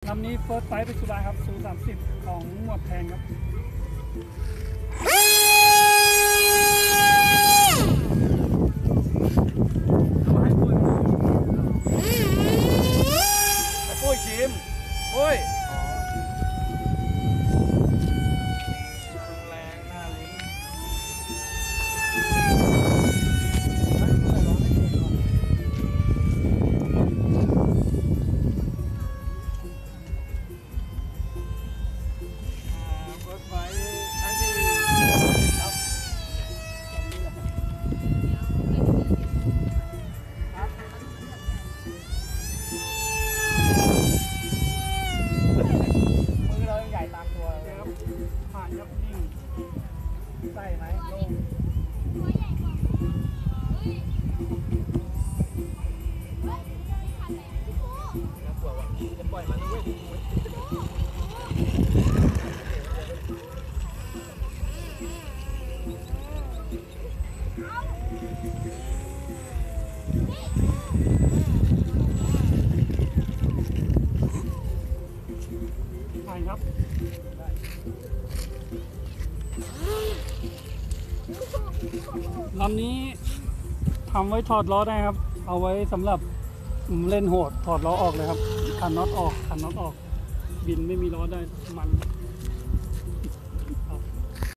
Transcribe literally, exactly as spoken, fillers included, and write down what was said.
ลำนี้เฟิร์สไฟท์เป็นสุดาครับสูสามสิบของหมวดแทนครับเอาให้ปุ้ยให้ปุ้ยชิมปุ้ยแรงหน้าลิ้นใส่ไหมลงน่ากลัวว่ะจะปล่อยมันด้วยถ่ายครับลำนี้ทำไว้ถอดล้อได้ครับเอาไว้สำหรับเล่นโหดถอดล้อออกเลยครับขันน็อตออกขันน็อตออกบินไม่มีล้อได้มัน